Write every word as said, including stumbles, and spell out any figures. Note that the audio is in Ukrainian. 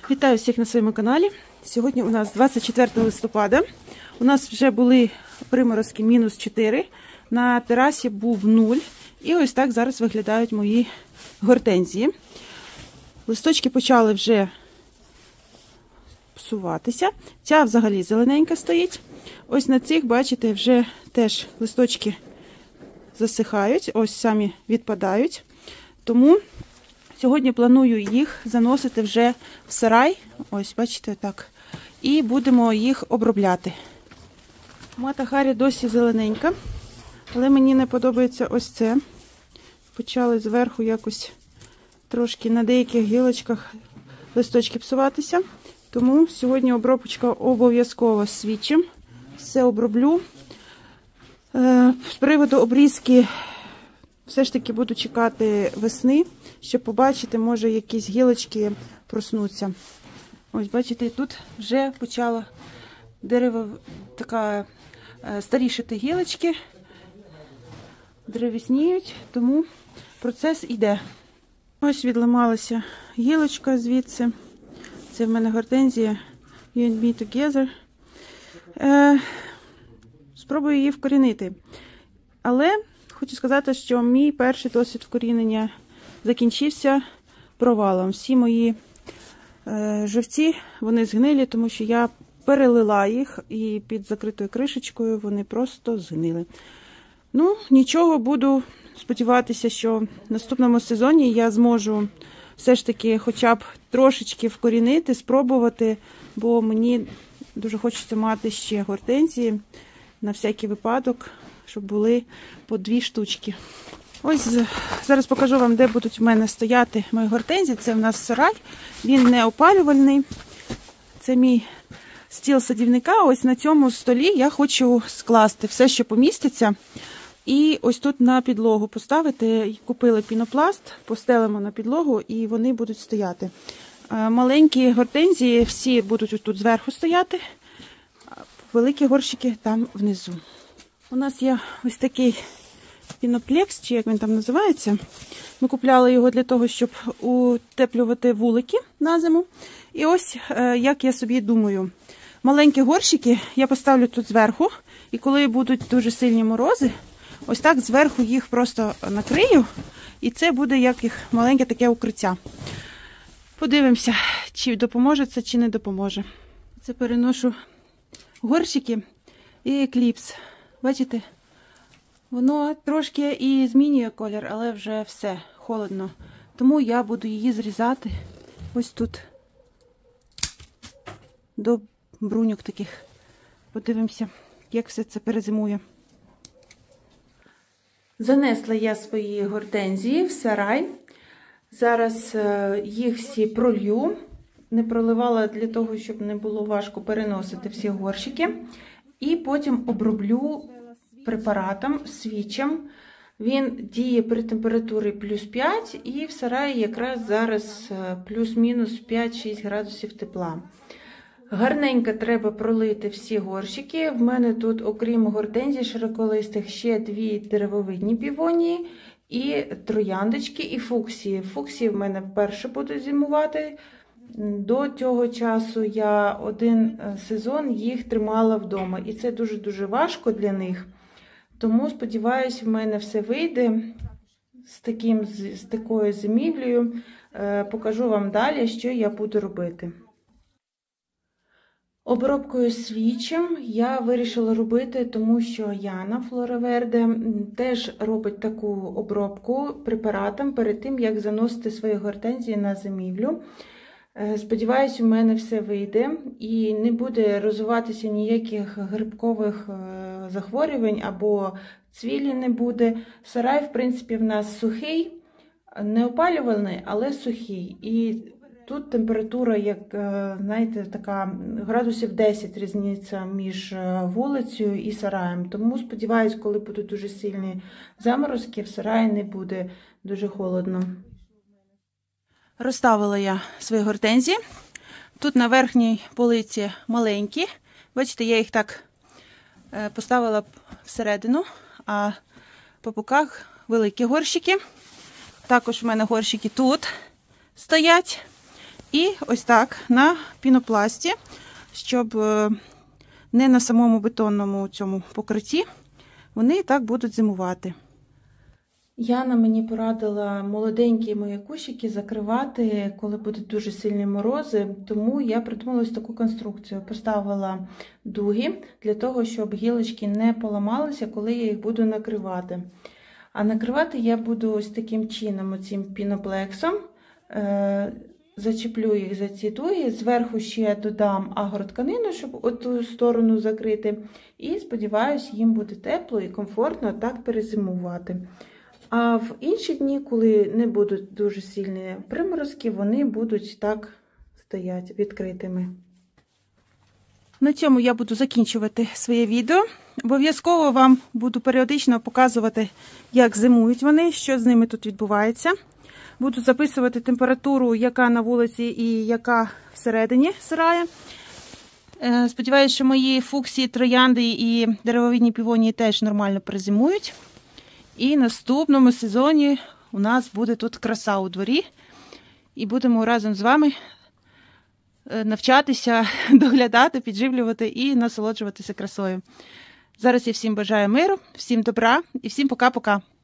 Вітаю всіх на своєму каналі. Сьогодні у нас двадцять четвертого листопада. У нас вже були приморозки мінус чотири. На терасі був нуль. І ось так зараз виглядають мої гортензії. Листочки почали вже псуватися. Ця взагалі зелененька стоїть. Ось на цих, бачите, вже теж листочки засихають. Ось самі відпадають. Тому сьогодні планую їх заносити вже в сарай, ось, бачите, так, і будемо їх обробляти. Мата Харі досі зелененька, але мені не подобається ось це. Почали зверху якось трошки на деяких гілочках листочки псуватися. Тому сьогодні обробочка обов'язково свічем. Все оброблю. З приводу обрізки все ж таки буду чекати весни, щоб побачити, може якісь гілочки проснуться. Ось, бачите, тут вже почало дерево така старішати гілочки, древесніють, тому процес йде. Ось відламалася гілочка звідси. Це в мене гортензія You and Me Together. Е, спробую її вкорінити. Але хочу сказати, що мій перший досвід вкорінення закінчився провалом. Всі мої е, живці, вони згнилі, тому що я перелила їх і під закритою кришечкою вони просто згнили. Ну, нічого, буду сподіватися, що в наступному сезоні я зможу все ж таки хоча б трошечки вкорінити, спробувати, бо мені дуже хочеться мати ще гортензії на всякий випадок, щоб були по дві штучки. Ось зараз покажу вам, де будуть в мене стояти мої гортензії. Це в нас сарай, він не опалювальний. Це мій стіл садівника. Ось на цьому столі я хочу скласти все, що поміститься. І ось тут на підлогу поставити. Купили пінопласт, постелимо на підлогу і вони будуть стояти. Маленькі гортензії всі будуть тут зверху стояти, великі горщики там внизу. У нас є ось такий піноплекс, чи як він там називається. Ми купляли його для того, щоб утеплювати вулики на зиму. І ось, як я собі думаю, маленькі горщики я поставлю тут зверху. І коли будуть дуже сильні морози, ось так зверху їх просто накрию. І це буде як їх маленьке таке укриття. Подивимося, чи допоможе це, чи не допоможе. Це переношу горщики і екліпс. Бачите, воно трошки і змінює колір, але вже все, холодно. Тому я буду її зрізати ось тут, до бруньок таких. Подивимося, як все це перезимує. Занесла я свої гортензії в сарай. Зараз їх всі пролью. Не проливала для того, щоб не було важко переносити всі горщики. І потім оброблю препаратом, свічем. Він діє при температурі плюс п'ять, і в сараї якраз зараз плюс-мінус п'ять-шість градусів тепла. Гарненько треба пролити всі горщики. В мене тут, окрім гортензій широколистих, ще дві деревовидні півонії, і трояндочки, і фуксії. Фуксії в мене вперше будуть зимувати. До цього часу я один сезон їх тримала вдома. І це дуже-дуже важко для них. Тому, сподіваюся, в мене все вийде з, таким, з такою зимівлею. Покажу вам далі, що я буду робити. Обробкою свічем я вирішила робити, тому що Яна Флораверде теж робить таку обробку препаратом перед тим, як заносити свої гортензії на зимівлю. Сподіваюсь, у мене все вийде і не буде розвиватися ніяких грибкових захворювань або цвілі не буде. Сарай, в принципі, в нас сухий, не опалювальний, але сухий. І тут температура, як, знаєте, така градусів десять різниця між вулицею і сараєм. Тому сподіваюсь, коли будуть дуже сильні заморозки, в сараї не буде дуже холодно. Розставила я свої гортензії. Тут на верхній полиці маленькі. Бачите, я їх так поставила всередину, а по боках великі горщики. Також в мене горщики тут стоять. І ось так на пінопласті, щоб не на самому бетонному цьому покритті, вони і так будуть зимувати. Яна мені порадила молоденькі мої кущики закривати, коли будуть дуже сильні морози, тому я придумала ось таку конструкцію. Поставила дуги для того, щоб гілочки не поламалися, коли я їх буду накривати. А накривати я буду ось таким чином, оцим піноплексом. Зачеплю їх за ці дуги, зверху ще додам агротканину, щоб оту сторону закрити. І сподіваюся, їм буде тепло і комфортно так перезимувати. А в інші дні, коли не будуть дуже сильні приморозки, вони будуть так стояти відкритими. На цьому я буду закінчувати своє відео. Обов'язково вам буду періодично показувати, як зимують вони, що з ними тут відбувається. Буду записувати температуру, яка на вулиці і яка всередині сараю. Сподіваюся, що мої фуксії, троянди і деревовидні півонії теж нормально перезимують. І в наступному сезоні у нас буде тут краса у дворі. І будемо разом з вами навчатися, доглядати, підживлювати і насолоджуватися красою. Зараз я всім бажаю миру, всім добра і всім пока-пока.